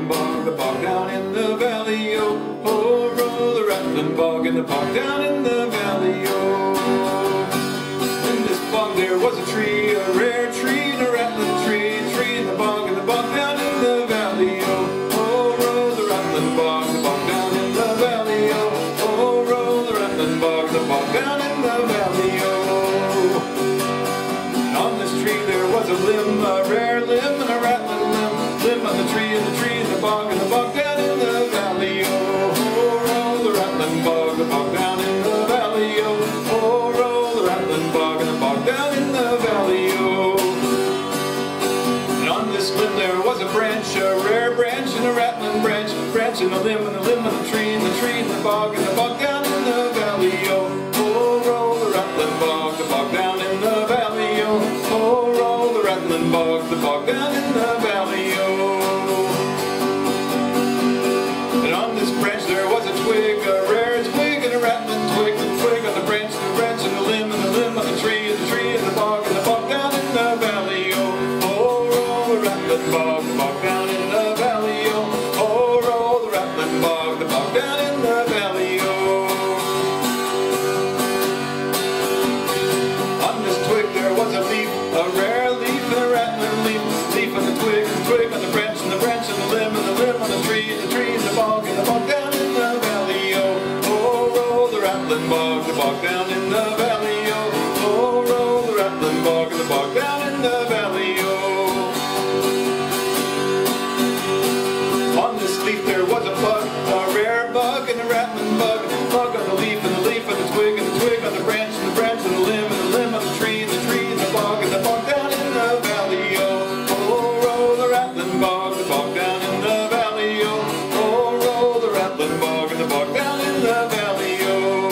Rattlin bog, the bog down in the valley, oh. Oh, roll the Rattlin bog and the bog down in the valley, oh. In this bog there was a tree, a rare tree, and a rattling tree, tree in the bog and the bog down in the valley, oh. Oh, roll the Rattlin bog, the bog down in the valley, oh. Oh, roll the Rattlin bog, the bog down in the valley, oh. And on this tree there was a limb, a rare limb, and a rattling limb, limb on the tree in the bog and the bog down in the valley, oh. Oh, roll the Rattlin bog, the bog down in the valley, oh. Oh, roll the Rattlin bog and the bog down in the valley, oh. And on this limb there was a branch, a rare branch, and a rattling branch, branch and a limb on the tree in the bog and the bog down in the valley, oh. Oh, roll the Rattlin bog, the bog down in the valley, oh. Oh, roll the Rattlin bog, the bog down in the valley, oh. And on this branch there was a twig, a rare twig, and a rattling twig, the twig on the branch and the limb on the tree in the bog down in the valley, oh. Oh, roll the Rattlin bog, the bog down in the valley, oh. Oh, roll the Rattlin bog, the bog down in the valley, oh. On this twig there was a leaf, a rare leaf, and a rattling leaf, leaf on the twig on the branch and the limb on the tree in the bog down in the valley, oh. Oh, roll the Rattlin bog, the bog down in the valley, oh. Oh, roll the Rattlin bog, the bog down in the valley, oh. On this leaf there was a bug, a rare bug, and a rattling bug, bug on the leaf on the twig on the branch and the limb on the tree in the bog down in the valley, oh. Oh, roll the Rattlin bog, the bog down in the valley, oh. Oh, roll the Rattlin bog and the bog down in the valley, oh.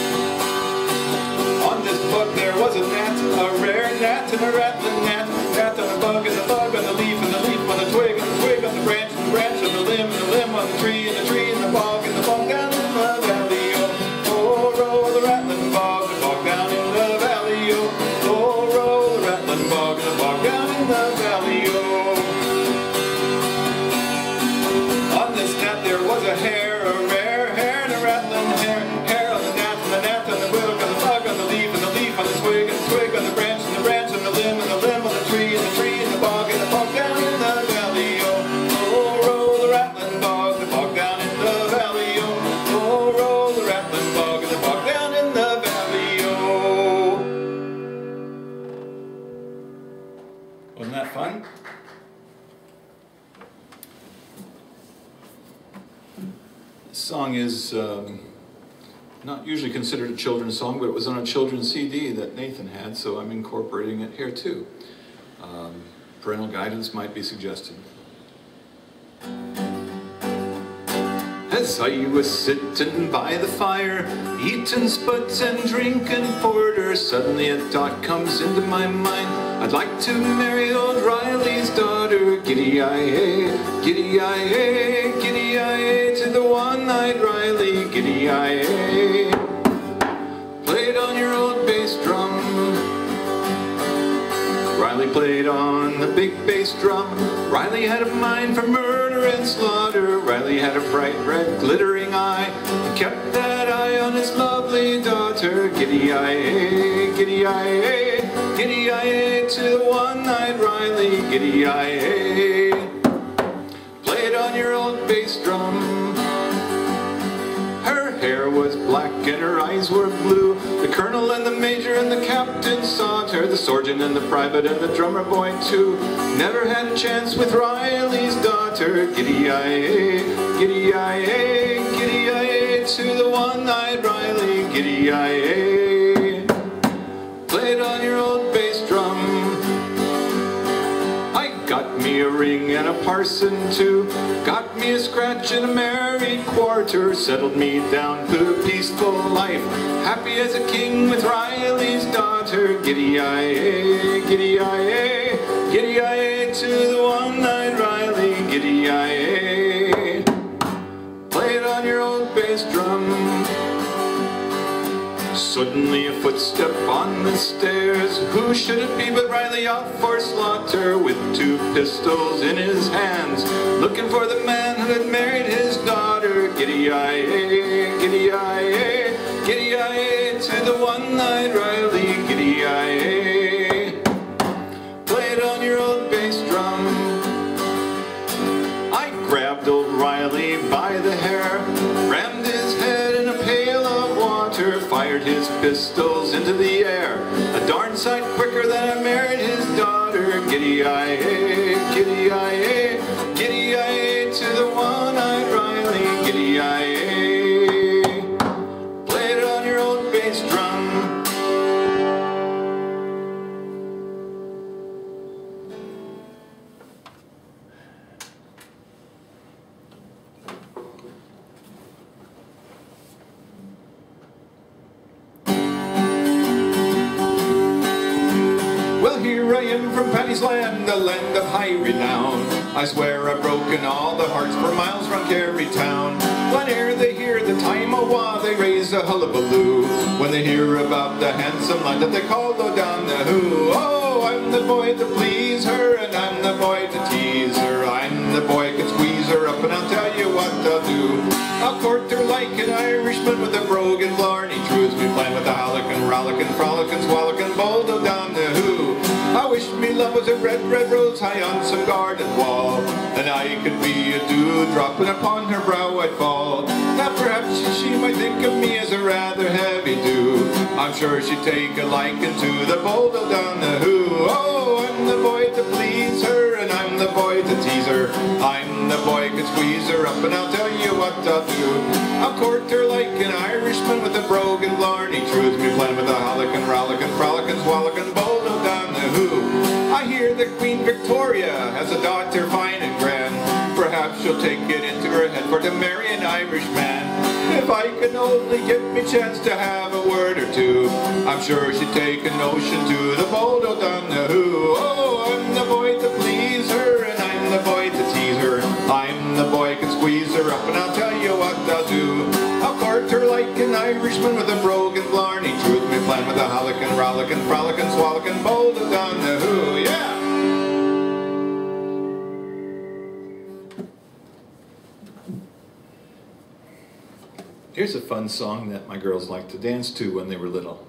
On this bug there was a gnat, a rare gnat, and a rattling gnat, gnat on the bug on the leaf on the twig on the branch on the limb on the tree in the bog down in the valley, oh. Oh, roll the Rattlin bog, the bog down in the valley, oh. Oh, roll the Rattlin bog, the bog down in the valley, oh. On this gnat there was a hare, a rare hare, and a rattling hare on the gnat on the bug on the leaf on the twig on the branch on the limb on the tree in the bog down in the valley, oh. Oh, roll the Rattlin bog, the bog down in the valley, oh. Oh, roll the Rattlin bog and the bog down in the valley, oh. Wasn't that fun? This song is not usually considered a children's song, but it was on a children's CD that Nathan had, so I'm incorporating it here too. Parental guidance might be suggested. As I was sitting by the fire, eating spuds and drinking porter, suddenly a thought comes into my mind. I'd like to marry old Reilly's daughter. Giddy-I-ay, giddy-I-ay, giddy-I-ay, to the one-eyed Reilly. Giddy-I-ay, play it on your old bass drum. Reilly played on the big bass drum. Reilly had a mind for murder and slaughter. Reilly had a bright red glittering eye, and kept that eye on his lovely daughter. Giddy-I-ay, giddy-I-ay, giddy-I-ay, to the one-eyed Reilly. Giddy-I-ay, play it on your old bass drum. Her hair was black and her eyes were blue. The colonel and the major and the captain sought her. The sergeant and the private and the drummer boy too never had a chance with Reilly's daughter. Giddy-I-ay, giddy-I-ay, giddy-I-ay, to the one-eyed Reilly. Giddy-I-ay, play it on your old bass drum. I got me a ring and a parson too, got me a scratch and a married quarter, settled me down to a peaceful life, happy as a king with Reilly's daughter. Giddy-I-ay, giddy-I-ay, giddy-I-ay, to the one-eyed Reilly. Giddy-I-ay, play it on your old bass drum. Suddenly a footstep on the stairs. Who should it be but Reilly off for slaughter, with 2 pistols in his hands, looking for the man who had married his daughter. Giddy-yi-ay, giddy-yi-ay, giddy-yi-ay, to the one-eyed Reilly, giddy-yi-ay. Play it on your old bass drum. I grabbed old Reilly by the hair, rammed his head in a pail of water, fired his pistols into the air, a darn sight quicker than I married his daughter. Giddy-yi-ay, giddy-yi-ay, giddy-yi-ay, to the one-eyed Reilly, giddy-yi-ay. Play it on your old bass drum. Well, here I am from Paddy's land, the land of high renown. I swear I've broken all the hearts for miles round Kerry town. Whene'er they hear the time-a-wa, they raise a hullabaloo, when they hear about the handsome lad that they call O'Donoghue. Oh, I'm the boy to please her, and I'm the boy to tease her. I'm the boy who can squeeze her up, and I'll tell you what I'll do. I'll court her like an Irishman with a brogue and blarney truths. We playing with the hallickin', rollickin', frolickin', swallickin', bold O'Donoghue. I wish me love was a red, red rose high on some garden wall, and I could be a dew dropping upon her brow I'd fall. Now perhaps she might think of me as a rather heavy dew. I'm sure she'd take a liking to the bold O'Donoghue. Oh, I'm the boy to please her, and I'm the boy to tease her. I'm the boy who can squeeze her up, and I'll tell you what I'll do. I'll court her like an Irishman with a brogue and blarney truths. Me playing with a hallickin', rollickin', frolickin', swallickin', bold O'Donoghue. I hear that Queen Victoria has a daughter fine and grand. Perhaps she'll take it into her head for to marry an Irish man. If I can only get me chance to have a word or two, I'm sure she'd take a notion to the bold O'Donoghue. Oh, I'm the boy to please her, and I'm the boy to tease her. I'm the boy who can squeeze her up, and I'll tell you what I'll do. I'll court her like an Irishman with a brogue and blarney truth. Me playing with a hallickin', rollickin', frolickin', swallickin', bold O'Donoghue. Yeah! Here's a fun song that my girls liked to dance to when they were little.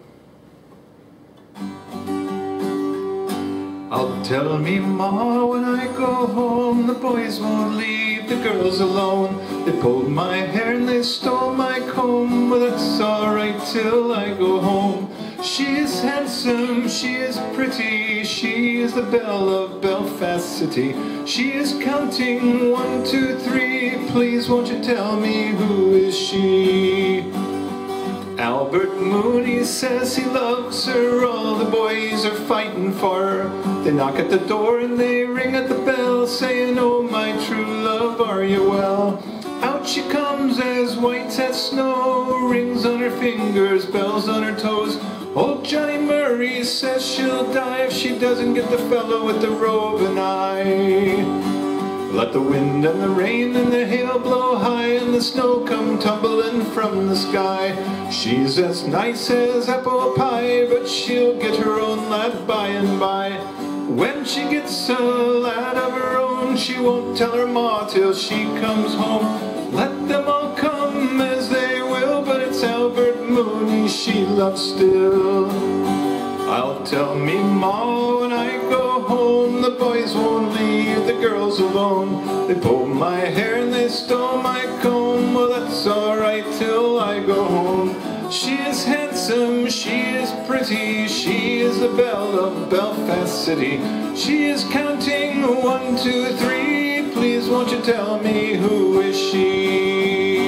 I'll tell me ma when I go home, the boys won't leave the girls alone. They pulled my hair and they stole my comb, but that's alright till I go home. She is handsome, she is pretty, she is the belle of Belfast City. She is counting 1, 2, 3, please won't you tell me who is she? Albert Mooney says he loves her, all the boys are fighting for her. They knock at the door and they ring at the bell, saying, oh my true love, are you well? Out she comes as white as snow, rings on her fingers, bells on her toes. Old Johnny Murray says she'll die if she doesn't get the fellow with the roving eye. Let the wind and the rain and the hail blow high, and the snow come tumbling from the sky. She's as nice as apple pie, but she'll get her own lad by and by. When she gets a lad of her own, she won't tell her ma till she comes home. Let them all come as they will, but it's Albert Mooney she loves still. I'll tell me ma when I go home, the boys won't leave the girls alone. They pulled my hair and they stole my comb, well that's alright till I go home. She is handsome, she is pretty, she is the belle of Belfast City. She is counting 1, 2, 3, please won't you tell me who is she?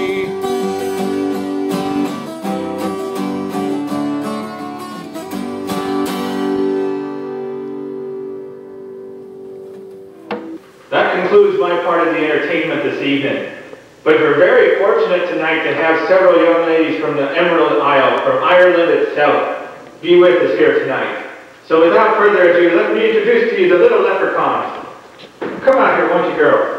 That concludes my part of the entertainment this evening. But we're very fortunate tonight to have several young ladies from the Emerald Isle, from Ireland itself, be with us here tonight. So without further ado, let me introduce to you the little leprechauns. Come out here, won't you, girls?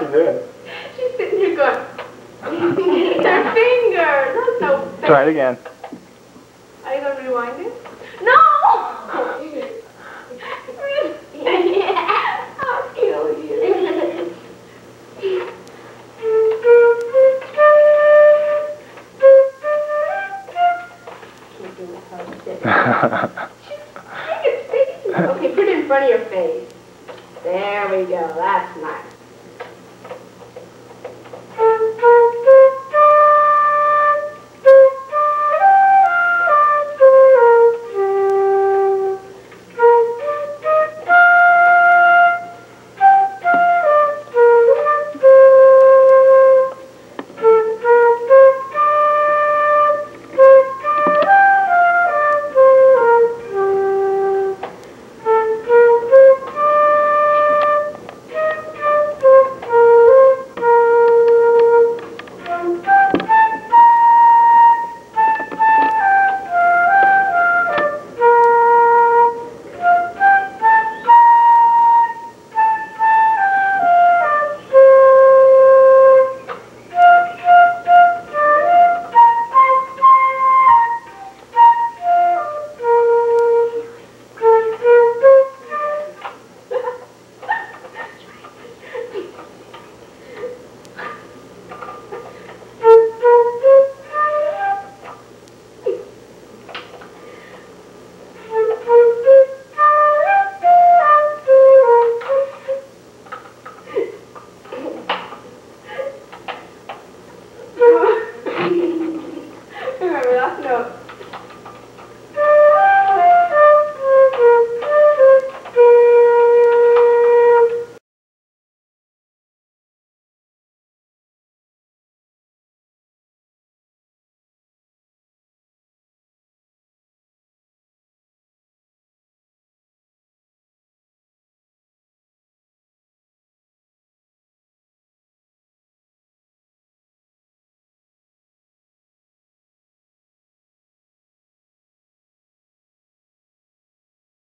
doing? She's sitting here going, their fingers. That's no fair. Try it again. Are you going to rewind it? No! I'll kill you. Okay, put it in front of your face. There we go. That's nice.